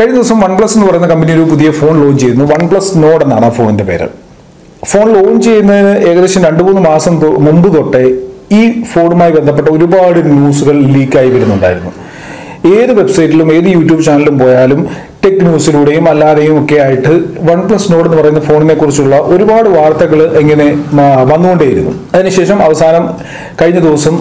കഴിഞ്ഞ ദിവസം OnePlus എന്ന് പറയുന്ന കമ്പനി ഒരു പുതിയ ഫോൺ ലോഞ്ച് ചെയ്യുന്നു. OnePlus Nord എന്നാണ് ആ ഫോണിന്റെ പേര്. ഫോൺ ലോഞ്ച് ചെയ്യുന്നതിന് ഏകദേശം 2-3 മാസം മുമ്പ് തൊട്ടേ ഈ ഫോണുമായി ബന്ധപ്പെട്ട ഒരുപാട് ന്യൂസുകൾ ലീക്കായി വരുന്നുണ്ടായിരുന്നു. ഏത് വെബ്സൈറ്റിലും ഏത് യൂട്യൂബ് ചാനലിലും പോയാലും ടെക് ന്യൂസിലൂടെയും അല്ലാതെയും ഒക്കെ ആയിട്ട് OnePlus Nord എന്ന് പറയുന്ന ഫോണിനെ കുറിച്ചുള്ള ഒരുപാട് വാർത്തകൾ ഇങ്ങനെ വന്നുകൊണ്ടേയിരുന്നു. അതിനുശേഷം അവസാനം കഴിഞ്ഞ ദിവസം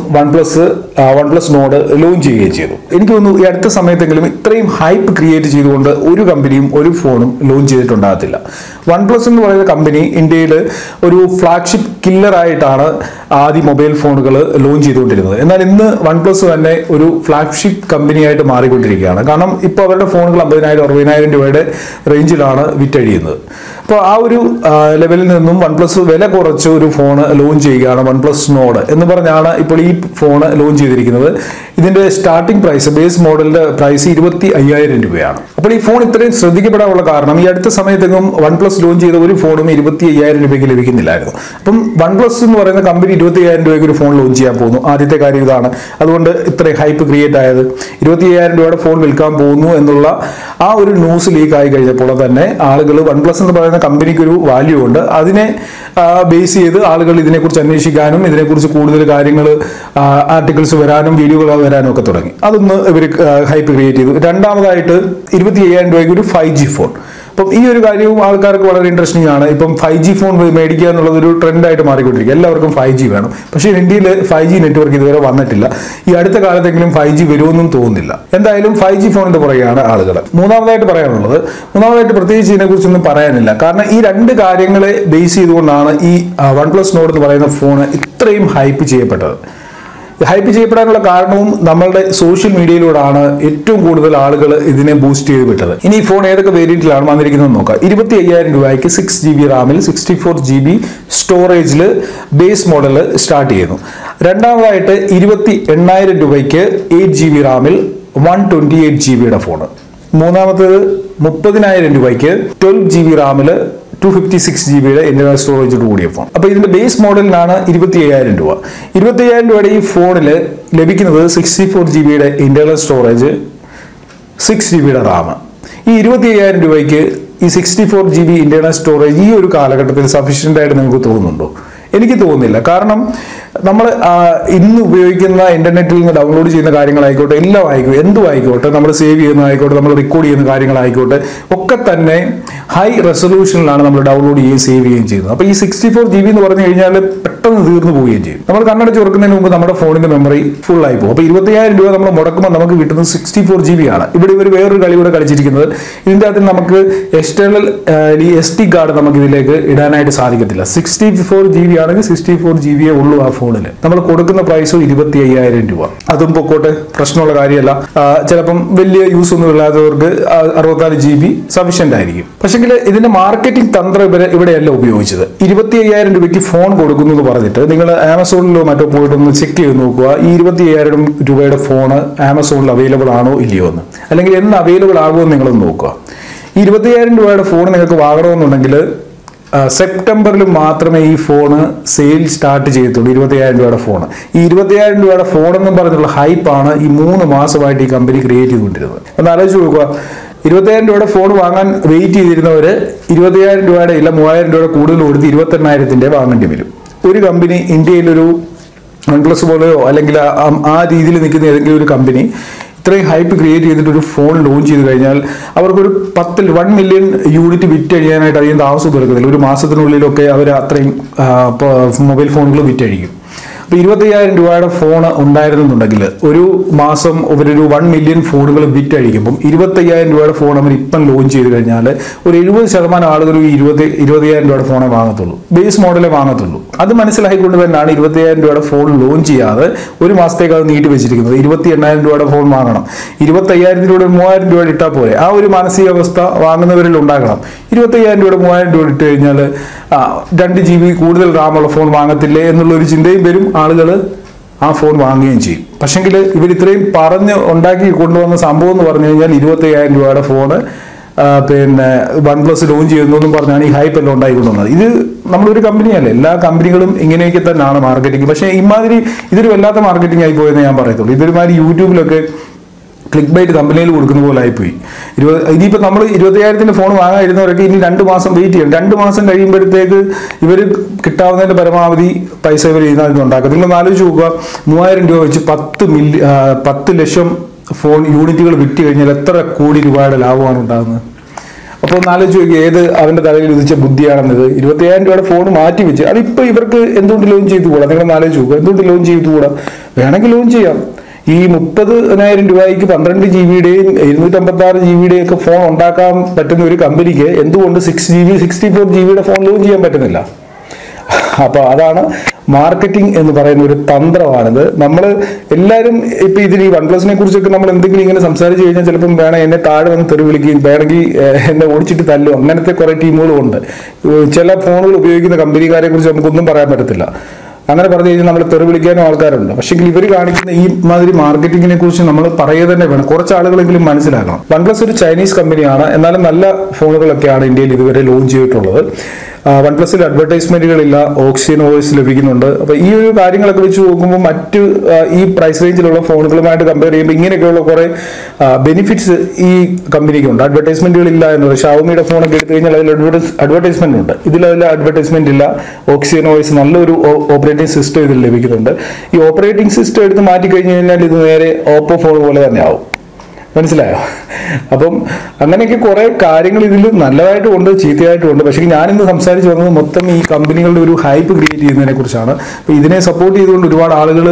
OnePlus Nord ലോഞ്ച് ചെയ്യുകയും ചെയ്തു. എനിക്ക് തോന്നുന്നു ഈ അടുത്ത സമയത്തെങ്കിലും ഇത്രയും ഹൈപ്പ് ക്രിയേറ്റ് ചെയ്തുകൊണ്ട് ഒരു കമ്പനിയും ഒരു ഫോണും ലോഞ്ച് ചെയ്തിട്ടുണ്ടാകത്തില്ല. OnePlus എന്ന് പറയുന്ന കമ്പനി ഇന്ത്യയിൽ ഒരു ഫ്ലാഗ്ഷിപ്പ് കില്ലറായിട്ടാണ് ആദ്യ മൊബൈൽ ഫോണുകൾ ലോഞ്ച് ചെയ്തുകൊണ്ടിരുന്നത്. എന്നാൽ ഇന്ന് OnePlus തന്നെ ഒരു ഫ്ലാഗ്ഷിപ്പ് കമ്പനിയായിട്ട് മാറിക്കൊണ്ടിരിക്കുകയാണ്. കാരണം ഇപ്പോൾ അവരുടെ ഫോണുകൾ 50,000-60,000 രൂപയുടെ റേഞ്ചിലാണ് വിറ്റഴിയുന്നത്. അപ്പോൾ ആ ഒരു ലെവലിൽ നിന്നും OnePlus വില കുറച്ച് ഒരു ഫോണ് ലോഞ്ച് ചെയ്യുകയാണ്. OnePlus Nord എന്ന് പറഞ്ഞാണ് ഇപ്പോൾ ഈ ഫോണ് ലോഞ്ച് ചെയ്തിരിക്കുന്നത്. ഇതിന്റെ സ്റ്റാർട്ടിംഗ് പ്രൈസ്, ബേസ് മോഡലിന്റെ പ്രൈസ് 25,000 രൂപയാണ്. അപ്പോൾ ഈ ഫോൺ ഇത്രയും ശ്രദ്ധിക്കപ്പെടാനുള്ള കാരണം ഈ അടുത്ത സമയത്തെങ്കിലും OnePlus ലോഞ്ച് ചെയ്ത ഒരു ഫോണും 25,000 രൂപയ്ക്ക് ലഭിക്കുന്നില്ലായിരുന്നു. അപ്പം OnePlus എന്ന് പറയുന്ന കമ്പനി 25,000 രൂപയ്ക്ക് ഒരു ഫോൺ ലോഞ്ച് ചെയ്യാൻ പോകുന്നു. ആദ്യത്തെ കാര്യം ഇതാണ്. അതുകൊണ്ട് ഇത്രയും ഹൈപ്പ് ക്രിയേറ്റ് ആയത്. 25,000 രൂപയുടെ ഫോൺ വിൽക്കാൻ പോകുന്നു എന്നുള്ള ആ ഒരു ന്യൂസ് ലീക്ക് ആയി കഴിഞ്ഞപ്പോൾ തന്നെ ആളുകൾ OnePlus എന്ന് പറയുന്ന കമ്പനിക്ക് ഒരു വാല്യൂ ഉണ്ട്. അതിനെ ബേസ് ചെയ്ത് ആളുകൾ ഇതിനെക്കുറിച്ച് അന്വേഷിക്കാനും ഇതിനെക്കുറിച്ച് കൂടുതൽ കാര്യങ്ങൾ ആർട്ടിക്കിൾസ് വരാനും വീഡിയോകൾ വരാനും ഒക്കെ തുടങ്ങി. അതൊന്ന് ഇവർ ഹൈപ്പ് ക്രിയേറ്റ് ചെയ്തു. രണ്ടാമതായിട്ട് 25,000 രൂപയ്ക്ക് ഒരു 5G ഫോൺ. അപ്പം ഈ ഒരു കാര്യവും ആൾക്കാർക്ക് വളരെ ഇൻട്രസ്റ്റിംഗ് ആണ്. ഇപ്പം 5G ഫോൺ മേടിക്കുക എന്നുള്ളത് ഒരു ട്രെൻഡായിട്ട് മാറിക്കൊണ്ടിരിക്കുക. എല്ലാവർക്കും 5G വേണം. പക്ഷേ ഇന്ത്യയിൽ 5G നെറ്റ്വർക്ക് ഇതുവരെ വന്നിട്ടില്ല. ഈ അടുത്ത കാലത്തെങ്കിലും 5G വരുമെന്നും തോന്നുന്നില്ല. എന്തായാലും 5G ഫോണിന്റെ പുറകെയാണ് ആളുകൾ. മൂന്നാമതായിട്ട് പ്രത്യേകിച്ച് ഇതിനെക്കുറിച്ചൊന്നും പറയാനില്ല. കാരണം ഈ രണ്ട് കാര്യങ്ങളെ ബേസ് ചെയ്തുകൊണ്ടാണ് ഈ OnePlus Nord എന്ന് പറയുന്ന ഫോൺ ഇത്രയും ഹൈപ്പ് ചെയ്യപ്പെട്ടത്. ഹൈപ്പ് ചെയ്യപ്പെടാനുള്ള കാരണവും നമ്മളുടെ സോഷ്യൽ മീഡിയയിലൂടെയാണ് ഏറ്റവും കൂടുതൽ ആളുകൾ ഇതിനെ ബൂസ്റ്റ് ചെയ്ത് വിട്ടത്. ഇനി ഈ ഫോൺ ഏതൊക്കെ വേരിയന്റിലാണ് വന്നിരിക്കുന്നത് നോക്കാം. 25,000 രൂപയ്ക്ക് 6GB റാമിൽ 64GB സ്റ്റോറേജിൽ ബേസ് മോഡൽ സ്റ്റാർട്ട് ചെയ്യുന്നു. രണ്ടാമതായിട്ട് 28,000 രൂപയ്ക്ക് 8GB റാമിൽ 128GB ഫോൺ. മൂന്നാമത്തേത് 30,000 രൂപയ്ക്ക് 12GB റാമിൽ 256GB ഇന്റർണൽ സ്റ്റോറേജോട് കൂടിയ ഫോൺ. അപ്പൊ ഇതിന്റെ ബേസ് മോഡലിനാണ് 25,000 രൂപ. 25,000 രൂപയുടെ ഈ ഫോണിൽ ലഭിക്കുന്നത് 64GB internal storage, 6GB Ram. ഈ 25,000 രൂപയ്ക്ക് ഈ 64GB ഇന്റർണൽ സ്റ്റോറേജ് ഈ ഒരു കാലഘട്ടത്തിൽ സഫീഷ്യന്റ് ആയിട്ട് നിങ്ങൾക്ക് തോന്നുന്നുണ്ടോ? എനിക്ക് തോന്നുന്നില്ല. കാരണം നമ്മൾ ഇന്ന് ഉപയോഗിക്കുന്ന ഇന്റർനെറ്റിൽ നിന്ന് ഡൗൺലോഡ് ചെയ്യുന്ന കാര്യങ്ങളായിക്കോട്ടെ, എല്ലാം ആയിക്കോട്ടെ, എന്തും ആയിക്കോട്ടെ, നമ്മൾ സേവ് ചെയ്യുന്നതായിക്കോട്ടെ, നമ്മൾ റെക്കോർഡ് ചെയ്യുന്ന കാര്യങ്ങളായിക്കോട്ടെ, ഒക്കെ തന്നെ ഹൈ റെസൊല്യൂഷനിലാണ് നമ്മൾ ഡൗൺലോഡ് ചെയ്യുകയും സേവ് ചെയ്യുകയും ചെയ്യുന്നത്. അപ്പോൾ ഈ 64GB എന്ന് പറഞ്ഞു കഴിഞ്ഞാൽ പെട്ടെന്ന് തീർന്നു പോവുകയും ചെയ്യും. നമ്മൾ കണ്ണടച്ച് തുറക്കുന്നതിന് മുമ്പ് നമ്മുടെ ഫോണിന്റെ മെമ്മറി ഫുൾ ആയി പോകും. അപ്പോൾ 25,000 രൂപ നമ്മൾ മുടക്കുമ്പോൾ നമുക്ക് കിട്ടുന്നത് 64GB ആണ്. ഇവിടെ ഇവർ വേറൊരു കളി കൂടെ കളിച്ചിരിക്കുന്നത്, ഇതിൻ്റെ അകത്ത് നമുക്ക് എക്സ്റ്റേണൽ SD കാർഡ് നമുക്ക് ഇതിലേക്ക് ഇടാനായിട്ട് സാധിക്കത്തില്ല. 64GB ആണെങ്കിൽ 64GB ഉള്ളൂ ആ ഫോണിൽ. നമ്മൾ കൊടുക്കുന്ന പ്രൈസും 25,000 രൂപ. അതും പൊക്കോട്ടെ, പ്രശ്നമുള്ള കാര്യമല്ല. ചിലപ്പം വലിയ യൂസ് ഒന്നും ഇല്ലാത്തവർക്ക് 64GB സഫീഷ്യന്റ് ആയിരിക്കും. പക്ഷെങ്കിൽ ഇതിന്റെ മാർക്കറ്റിംഗ് തന്ത്രം ഇവിടെയല്ല ഉപയോഗിച്ചത്. 25,000 രൂപയ്ക്ക് ഫോൺ കൊടുക്കുന്നു എന്ന് പറഞ്ഞിട്ട് നിങ്ങൾ ആമസോണിലോ മറ്റോ പോയിട്ടൊന്ന് ചെക്ക് ചെയ്ത് നോക്കുക. ഈ 25,000 രൂപയുടെ ഫോണ് ആമസോണിൽ അവൈലബിൾ ആണോ ഇല്ലയോ എന്ന്, അല്ലെങ്കിൽ എന്ന് അവൈലബിൾ ആകുമെന്ന് നിങ്ങളൊന്ന് നോക്കുക. ഈ 25,000 രൂപയുടെ ഫോൺ നിങ്ങൾക്ക് വാങ്ങണമെന്നുണ്ടെങ്കിൽ സെപ്റ്റംബറിൽ മാത്രമേ ഈ ഫോണ് സെയിൽ സ്റ്റാർട്ട് ചെയ്യത്തുള്ളൂ. 25,000 രൂപയുടെ ഫോൺ. ഈ 25,000 രൂപയുടെ ഫോൺ എന്നും പറഞ്ഞുള്ള ഹൈപ്പാണ് ഈ 3 മാസമായിട്ട് ഈ കമ്പനി ക്രിയേറ്റ് ചെയ്തുകൊണ്ടിരുന്നത്. ഒന്ന് ആലോചിച്ച് നോക്കുക. 25,000 രൂപയുടെ ഫോൺ വാങ്ങാൻ വെയിറ്റ് ചെയ്തിരുന്നവര് 25,000 രൂപയുടെ ഇല്ല 3,000 രൂപയുടെ കൂടുതൽ കൊടുത്ത് 28,000 വാങ്ങേണ്ടി വരും. ഒരു കമ്പനി ഇന്ത്യയിലൊരു OnePlus പോലെയോ അല്ലെങ്കിൽ ആ രീതിയിൽ നിൽക്കുന്ന ഏതെങ്കിലും ഒരു കമ്പനി ഇത്രയും ഹൈപ്പ് ക്രിയേറ്റ് ചെയ്തിട്ട് ഒരു ഫോൺ ലോഞ്ച് ചെയ്ത് കഴിഞ്ഞാൽ അവർക്കൊരു 1 മില്യൺ യൂണിറ്റ് വിറ്റഴിയാനായിട്ട് അധികം താമസം എടുക്കത്തില്ല. ഒരു മാസത്തിനുള്ളിലൊക്കെ അവർ അത്രയും മൊബൈൽ ഫോണുകൾ വിറ്റഴിക്കും. അപ്പോൾ 25,000 രൂപയുടെ ഫോൺ ഉണ്ടായിരുന്നുണ്ടെങ്കിൽ ഒരു മാസം അവരൊരു 1 മില്യൺ ഫോണുകൾ വിറ്റഴിക്കുമ്പം 25,000 രൂപയുടെ ഫോൺ അവർ ഇപ്പം ലോഞ്ച് ചെയ്ത് കഴിഞ്ഞാൽ ഒരു 70% ആളുകൾ ഈ 20,000 രൂപയുടെ ഫോണേ വാങ്ങത്തുള്ളൂ, ബേസ് മോഡലേ വാങ്ങത്തുള്ളൂ. അത് മനസ്സിലാക്കിക്കൊണ്ട് തന്നെയാണ് 25,000 രൂപയുടെ ഫോൺ ലോഞ്ച് ചെയ്യാതെ ഒരു മാസത്തേക്ക് അത് നീട്ടി വെച്ചിരിക്കുന്നത്. 28,000 രൂപയുടെ ഫോൺ വാങ്ങണം, 25,000 രൂപയുടെ 3,000 രൂപ ഇട്ടാൽ പോരെ. ആ ഒരു മാനസികാവസ്ഥ വാങ്ങുന്നവരിൽ ഉണ്ടാകണം. 25,000 രൂപയുടെ 3,000 രൂപ ഇട്ട് കഴിഞ്ഞാൽ 2GB കൂടുതൽ റാമുള്ള ഫോൺ വാങ്ങത്തില്ലേ എന്നുള്ളൊരു ചിന്തയും വരും. ആളുകൾ ആ ഫോൺ വാങ്ങുകയും ചെയ്യും. പക്ഷെങ്കിൽ ഇവർ ഇത്രയും പറഞ്ഞ് ഉണ്ടാക്കി കൊണ്ടുവന്ന സംഭവം എന്ന് പറഞ്ഞു കഴിഞ്ഞാൽ 25,000 രൂപയുടെ ഫോണ് പിന്നെ OnePlus ലോഞ്ച് ചെയ്യുന്നതെന്നും പറഞ്ഞാണ് ഈ ഹൈപ്പ് എല്ലാം ഉണ്ടായിക്കൊണ്ടുവന്നത്. ഇത് നമ്മളൊരു കമ്പനിയല്ല, എല്ലാ കമ്പനികളും ഇങ്ങനെയൊക്കെ തന്നെയാണ് മാർക്കറ്റിംഗ്. പക്ഷേ ഇമാതിരി ഇതൊരു വല്ലാത്ത മാർക്കറ്റിംഗ് ആയി പോയെന്ന് ഞാൻ പറയത്തുള്ളൂ. ഇതൊരുമാതിരി യൂട്യൂബിലൊക്കെ ക്ലിക്ക് ബൈറ്റ് കമ്പനിയിൽ കൊടുക്കുന്ന പോലെ ആയിപ്പോയി. ഇനിയിപ്പോൾ നമ്മൾ 20,000 ഫോൺ വാങ്ങാതിരുന്നവരൊക്കെ ഇനി 2 മാസം വെയിറ്റ് ചെയ്യണം. 2 മാസം കഴിയുമ്പോഴത്തേക്ക് ഇവർ കിട്ടാവുന്നതിൻ്റെ പരമാവധി പൈസ ഇവർ ഇതിനകത്ത് ഉണ്ടാക്കുക. നിങ്ങൾ ആലോചിച്ച് നോക്കുക, 3,000 രൂപ വെച്ച് 10 ലക്ഷം ഫോൺ യൂണിറ്റുകൾ വിറ്റ് കഴിഞ്ഞാൽ എത്ര കോടി രൂപയുടെ ലാഭമാണ് ഉണ്ടാകുന്നത്? അപ്പോൾ ഒന്ന് ആലോചിച്ച് നോക്കി, അവൻ്റെ തലയിൽ ഉദിച്ച ബുദ്ധിയാണെന്നത്. 20,000 രൂപയുടെ ഫോൺ മാറ്റി വെച്ച് അതിപ്പോൾ ഇവർക്ക് എന്തുകൊണ്ട് ലോഞ്ച് ചെയ്തുകൂടാ? നിങ്ങളൊന്ന് ആലോചിച്ച് നോക്കുക, എന്തുകൊണ്ട് ലോഞ്ച് ചെയ്തുകൂടാ? വേണമെങ്കിൽ ലോഞ്ച് ചെയ്യാം. ഈ 30,000 രൂപയ്ക്ക് 12 GB-യുടെയും 256 GB-യുടെയും ഒക്കെ ഫോൺ ഉണ്ടാക്കാൻ പറ്റുന്ന ഒരു കമ്പനിക്ക് എന്തുകൊണ്ട് 6 GB 64 GB-യുടെ ഫോൺ ലോഞ്ച് ചെയ്യാൻ പറ്റുന്നില്ല? അപ്പോൾ അതാണ് മാർക്കറ്റിംഗ് എന്ന് പറയുന്ന ഒരു തന്ത്രമാണിത്. നമ്മൾ എല്ലാവരും ഇപ്പം ഇതിൽ ഈ OnePlus-നെ കുറിച്ചൊക്കെ നമ്മൾ എന്തെങ്കിലും ഇങ്ങനെ സംസാരിച്ച് കഴിഞ്ഞാൽ ചിലപ്പം വേണം എന്നെ താഴെ വന്ന് തെറി വിളിക്കുകയും വേണമെങ്കിൽ എന്നെ ഓടിച്ചിട്ട് തല്ലും, അങ്ങനത്തെ കുറേ ടീമുകളുമുണ്ട്. ചില ഫോണുകൾ ഉപയോഗിക്കുന്ന കമ്പനിക്കാരെ കുറിച്ച് നമുക്കൊന്നും പറയാൻ പറ്റത്തില്ല. അങ്ങനെ പറഞ്ഞു കഴിഞ്ഞാൽ നമ്മൾ തെറി വിളിക്കാനും ആൾക്കാരുണ്ട്. പക്ഷേ ഇവർ കാണിക്കുന്ന ഈ മാതിരി മാർക്കറ്റിങ്ങിനെ കുറിച്ച് നമ്മൾ പറയുക തന്നെ വേണം. കുറച്ച് ആളുകളെങ്കിലും മനസ്സിലാക്കണം. OnePlus ഒരു ചൈനീസ് കമ്പനിയാണ്, എന്നാലും നല്ല ഫോണുകളൊക്കെയാണ് ഇന്ത്യയിൽ ഇതുവരെ ലോഞ്ച് ചെയ്തിട്ടുള്ളത്. OnePlus-ൽ അഡ്വർടൈസ്മെന്റുകളില്ല, ഓക്സിജൻ വോയിസ് ലഭിക്കുന്നുണ്ട്. അപ്പോൾ ഈ ഒരു കാര്യങ്ങളൊക്കെ വെച്ച് നോക്കുമ്പോൾ മറ്റ് ഈ പ്രൈസ് റേഞ്ചിലുള്ള ഫോണുകളുമായിട്ട് കമ്പയർ ചെയ്യുമ്പോൾ ഇങ്ങനെയൊക്കെയുള്ള കുറേ ബെനിഫിറ്റ്സ് ഈ കമ്പനിക്കുണ്ട്. അഡ്വർടൈസ്മെന്റുകളില്ല എന്ന് പറയും. ഷവോമിയുടെ ഫോണൊക്കെ എടുത്തു കഴിഞ്ഞാൽ അതിൽ അഡ്വർടൈസ്മെന്റ് ഉണ്ട്. അതിൽ അഡ്വർടൈസ്മെന്റ് ഇല്ല. ഓക്സിജൻ വോയിസ് നല്ലൊരു ഓപ്പറേറ്റിംഗ് സിസ്റ്റം ഇതിൽ ലഭിക്കുന്നുണ്ട്. ഈ ഓപ്പറേറ്റിംഗ് സിസ്റ്റം എടുത്ത് മാറ്റി കഴിഞ്ഞ് കഴിഞ്ഞാൽ ഇത് നേരെ ഓപ്പോ ഫോൺ പോലെ തന്നെ ആവും. മനസ്സിലായോ? അപ്പം അങ്ങനെയൊക്കെ കുറെ കാര്യങ്ങൾ ഇതിൽ നല്ലതായിട്ടും ഉണ്ട്, ചീത്തയായിട്ടും ഉണ്ട്. പക്ഷേ ഞാനിന്ന് സംസാരിച്ച് വന്നത് മൊത്തം ഈ കമ്പനികളുടെ ഒരു ഹൈപ്പ് ക്രിയേറ്റ് ചെയ്യുന്നതിനെ കുറിച്ചാണ്. അപ്പോൾ ഇതിനെ സപ്പോർട്ട് ചെയ്തുകൊണ്ട് ഒരുപാട് ആളുകൾ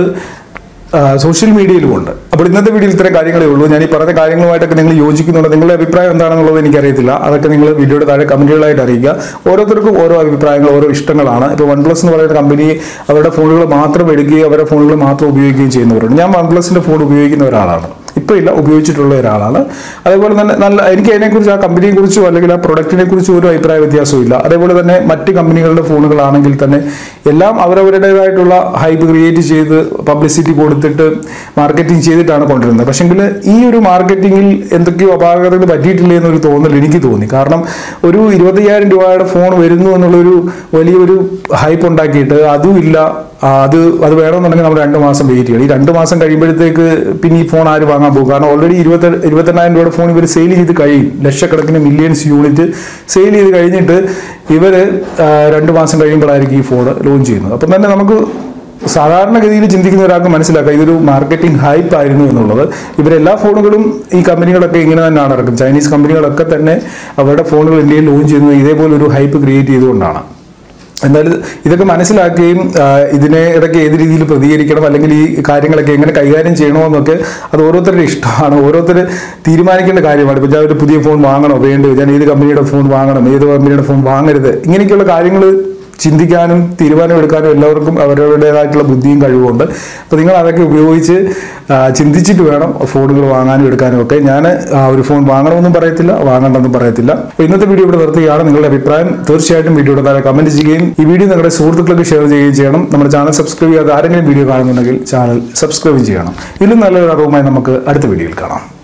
സോഷ്യൽ മീഡിയയിലും ഉണ്ട്. അപ്പോൾ ഇന്നത്തെ വീഡിയോയിൽ ഇത്രയും കാര്യങ്ങളേ ഉള്ളൂ. ഞാൻ ഈ പറഞ്ഞ കാര്യങ്ങളുമായിട്ടൊക്കെ നിങ്ങൾ യോജിക്കുന്നുണ്ട്. നിങ്ങളുടെ അഭിപ്രായം എന്താണെന്നുള്ളത് എനിക്കറിയത്തില്ല. അതൊക്കെ നിങ്ങൾ വീഡിയോയുടെ താഴെ കമന്റുകളായിട്ട് അറിയിക്കുക. ഓരോരുത്തർക്കും ഓരോ അഭിപ്രായങ്ങൾ, ഓരോ ഇഷ്ടങ്ങളാണ്. ഇപ്പോൾ OnePlus എന്ന് പറയുന്ന കമ്പനി അവരുടെ ഫോണുകൾ മാത്രം എടുക്കുകയും അവരുടെ ഫോണുകൾ മാത്രം ഉപയോഗിക്കുകയും ചെയ്യുന്നവരുണ്ട്. ഞാൻ OnePlus-ന്റെ ഫോൺ ഉപയോഗിക്കുന്ന ഒരാളാണ്, ഇപ്പോൾ ഇല്ല, ഉപയോഗിച്ചിട്ടുള്ള ഒരാളാണ്. അതേപോലെ തന്നെ എനിക്ക് അതിനെക്കുറിച്ച്, ആ കമ്പനിയെ കുറിച്ചോ അല്ലെങ്കിൽ ആ പ്രൊഡക്റ്റിനെ കുറിച്ചോ ഒരു അഭിപ്രായ വ്യത്യാസവും ഇല്ല. അതേപോലെ തന്നെ മറ്റ് കമ്പനികളുടെ ഫോണുകളാണെങ്കിൽ തന്നെ എല്ലാം അവരവരുടേതായിട്ടുള്ള ഹൈപ്പ് ക്രിയേറ്റ് ചെയ്ത് പബ്ലിസിറ്റി കൊടുത്തിട്ട് മാർക്കറ്റിംഗ് ചെയ്തിട്ടാണ് കൊണ്ടുവരുന്നത്. പക്ഷെങ്കിൽ ഈ ഒരു മാർക്കറ്റിംഗിൽ എന്തൊക്കെയോ അപാകതകൾ പറ്റിയിട്ടില്ല എന്നൊരു തോന്നൽ എനിക്ക് തോന്നി. കാരണം ഒരു 20,000 രൂപയുടെ ഫോൺ വരുന്നു എന്നുള്ളൊരു വലിയൊരു ഹൈപ്പ് ഉണ്ടാക്കിയിട്ട് അതും ഇല്ല. അത് വേണമെന്നുണ്ടെങ്കിൽ നമ്മൾ 2 മാസം വെയിറ്റ് ചെയ്യണം. ഈ 2 മാസം കഴിയുമ്പോഴത്തേക്ക് പിന്നെ ഈ ഫോൺ ആര് വാങ്ങാൻ പോകും? കാരണം ഓൾറെഡി 28,000 രൂപയുടെ ഫോൺ ഇവർ സെയിൽ ചെയ്ത് കഴിയും. ലക്ഷക്കണക്കിന് മില്യൺസ് യൂണിറ്റ് സെയിൽ ചെയ്ത് കഴിഞ്ഞിട്ട് ഇവർ 2 മാസം കഴിയുമ്പോഴായിരിക്കും ഈ ഫോൺ ലോഞ്ച് ചെയ്യുന്നത്. അപ്പം തന്നെ നമുക്ക് സാധാരണഗതിയിൽ ചിന്തിക്കുന്ന ഒരാൾക്ക് മനസ്സിലാക്കാം ഇതൊരു മാർക്കറ്റിംഗ് ഹൈപ്പ് ആയിരുന്നു എന്നുള്ളത്. ഇവരെല്ലാ ഫോണുകളും ഈ കമ്പനികളൊക്കെ ഇങ്ങനെ തന്നെയാണ് ഇറക്കുന്നത്. ചൈനീസ് കമ്പനികളൊക്കെ തന്നെ അവരുടെ ഫോണുകൾ ഇന്ത്യയിൽ ലോഞ്ച് ചെയ്യുന്നത് ഇതേപോലെ ഒരു ഹൈപ്പ് ക്രിയേറ്റ് ചെയ്തുകൊണ്ടാണ്. എന്നാലും ഇതൊക്കെ മനസ്സിലാക്കുകയും ഇതിനെ ഇടയ്ക്ക് ഏത് രീതിയിൽ പ്രതികരിക്കണം അല്ലെങ്കിൽ ഈ കാര്യങ്ങളൊക്കെ എങ്ങനെ കൈകാര്യം ചെയ്യണമെന്നൊക്കെ അത് ഓരോരുത്തരുടെ ഇഷ്ടമാണ്, ഓരോരുത്തർ തീരുമാനിക്കേണ്ട കാര്യമാണ്. ഇപ്പോൾ ഞാൻ ഒരു പുതിയ ഫോൺ വാങ്ങണോ വേണ്ടോ, ഞാൻ ഏത് കമ്പനിയുടെ ഫോൺ വാങ്ങണം, ഏത് കമ്പനിയുടെ ഫോൺ വാങ്ങരുത്, ഇങ്ങനെയൊക്കെയുള്ള കാര്യങ്ങൾ ചിന്തിക്കാനും തീരുമാനമെടുക്കാനും എല്ലാവർക്കും അവരവരുടേതായിട്ടുള്ള ബുദ്ധിയും കഴിവുമുണ്ട്. അപ്പോൾ നിങ്ങൾ അതൊക്കെ ഉപയോഗിച്ച് ചിന്തിച്ചിട്ട് വേണം ഫോണുകൾ വാങ്ങാനും എടുക്കാനും ഒക്കെ. ഞാൻ ഒരു ഫോൺ വാങ്ങണമെന്നും പറയത്തില്ല, വാങ്ങണ്ടെന്നും പറയത്തില്ല. അപ്പോൾ ഇന്നത്തെ വീഡിയോ ഇവിടെ നിർത്തുകയാണ്. നിങ്ങളുടെ അഭിപ്രായം തീർച്ചയായിട്ടും വീഡിയോയുടെ താഴെ കമന്റ് ചെയ്യുകയും ഈ വീഡിയോ നിങ്ങളുടെ സുഹൃത്തുക്കൾക്ക് ഷെയർ ചെയ്യുകയും ചെയ്യണം. നമ്മുടെ ചാനൽ സബ്സ്ക്രൈബ് ചെയ്യാതെ ആരെങ്കിലും വീഡിയോ കാണുന്നുണ്ടെങ്കിൽ ചാനൽ സബ്സ്ക്രൈബ് ചെയ്യണം. ഇതിലും നല്ലൊരു അറിവുമായി നമുക്ക് അടുത്ത വീഡിയോയിൽ കാണാം.